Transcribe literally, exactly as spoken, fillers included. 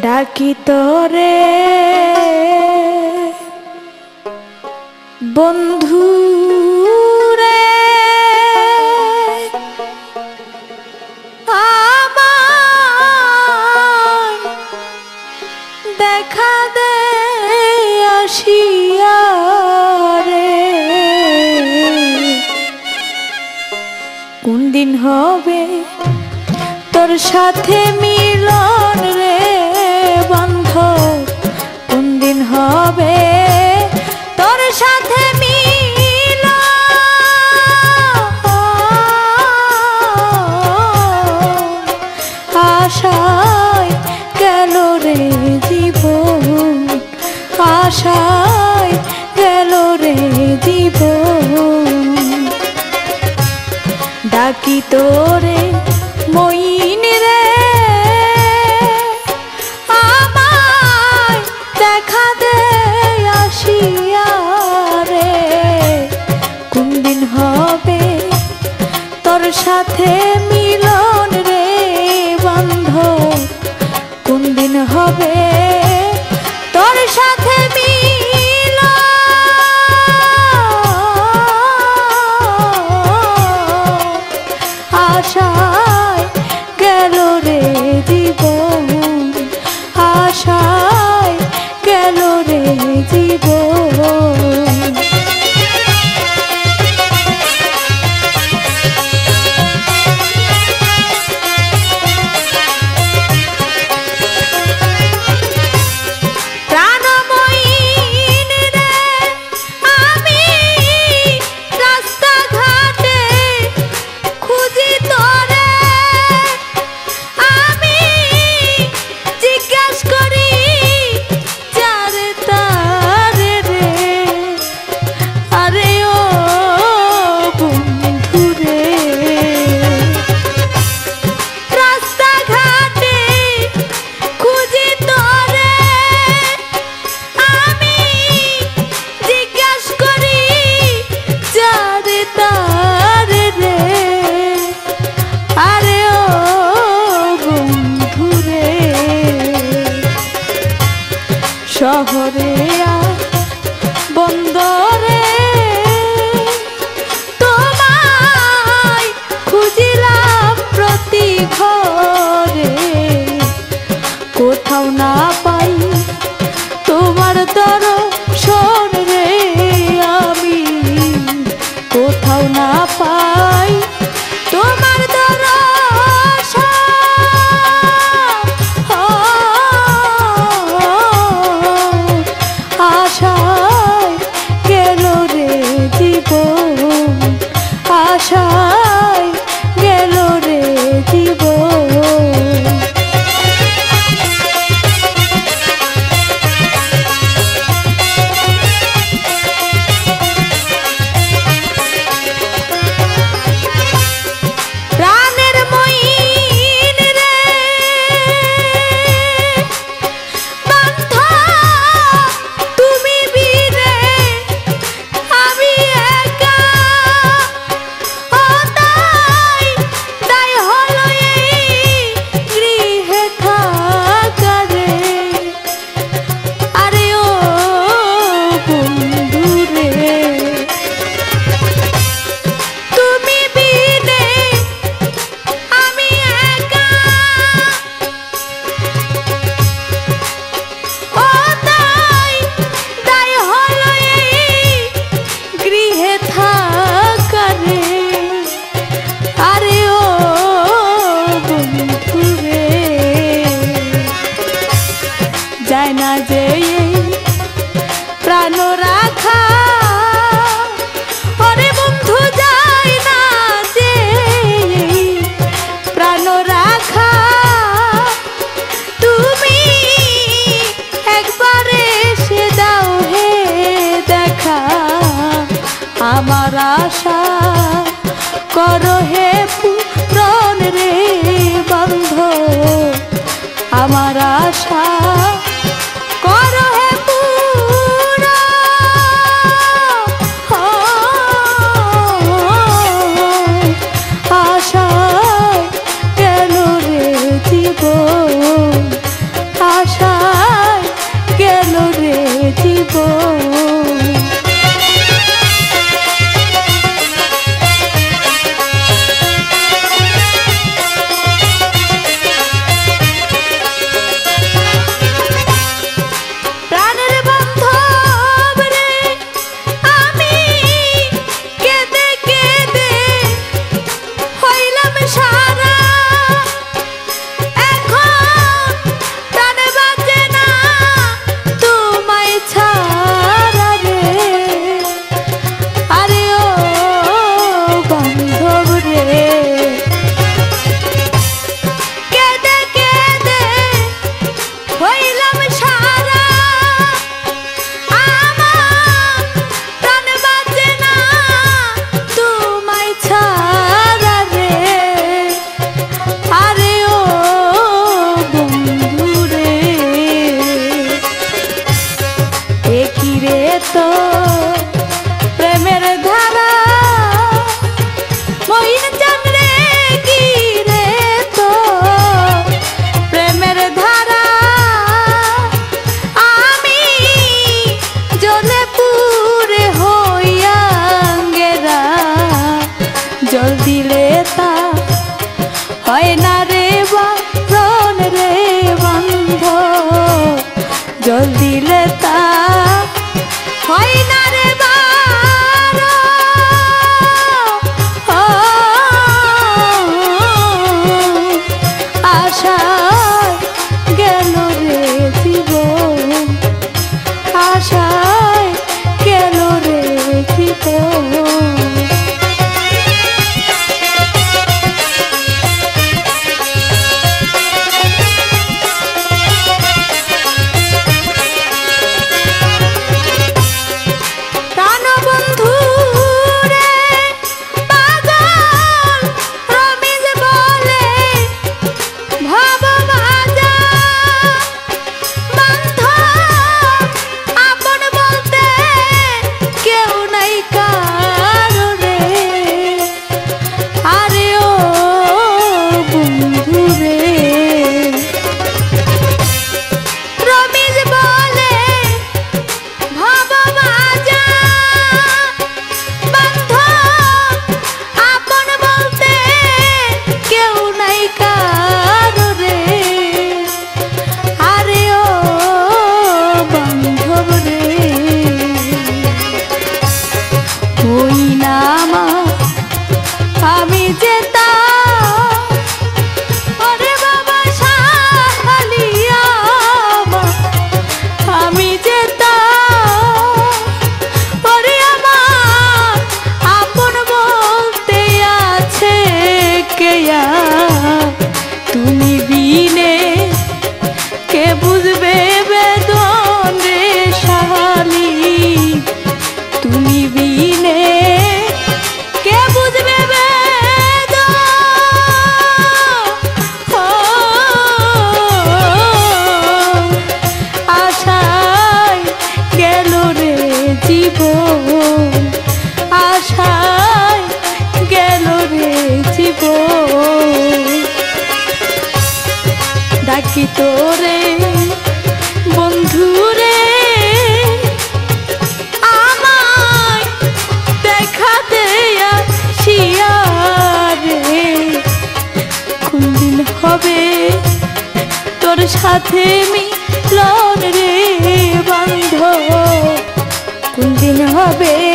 ডাকি তোরে বন্ধু রে আমার দেখা দে আসিয়া রে কোন দিন হবে তোর সাথে মিলন রে বান্ধব কোন দিন হবে তোর সাথে মিলন আশায় গেল রে জীবন আশায় গেল রে জীবন ডাকি তোরে মইন রে আমায় দেখা দে আসিয়া রে কোন দিন হবে তোর সাথে মিলন রে বান্ধব কোন দিন হবে তোর সাথে মিলন আশায় গেল রে জীবন আশায় গেল রে জীবন করি সারা এখন প্রাণ বাঁচে না তোমায় ছাড়া রে। আরে ও বান্ধব রে, কেঁদে কেঁদে হইলাম সারা, আমার প্রাণ বাঁচে না তোমায় ছাড়া রে। আরে ও বন্ধু রে, এ কি রে তো প্রেমের ধারা, মহিন চন্দ্রে কি রে তো প্রেমের ধারা। আমি জ্বলে পুড়ে হইয়া গেরা, জল দিলে তা হয় না রে বারণ রে বন্ধ, জল দিলে তা হয় না রে বারণ। আশায় গেল রে জীবন, আশায় গেল রে জীবন। প্রাণবন্ধু রে পাগল রমিজ বলে ভাববাজা, বান্ধব আপন বলতে কেউ নাই কারো রে। আরে ও বন্ধু রে, রমিজ বলে ভাববাজা, বান্ধব আপন বলতে কেউ নাই কারো রে। আরে ও বান্ধব রে, ওই নামা আমি যেতা, ওরে বাবা শালিয়া আমি যেতা, ওরে আমার আপন বলতে আছে কেয়া, তুমি বিনে কে বুঝবে বেদন রে শালি, তুমি বিনে কে বুঝবে বেদন। ও আশায় গেল রে জীবন, আশায় গেল রে জীবন। ডাকি তোরে বন্ধু রে, আমায় দেখা দেয়া শিয়া রে। কোনদিন হবে তোর সাথে মিলন রে বান্ধব, কোনদিন হবে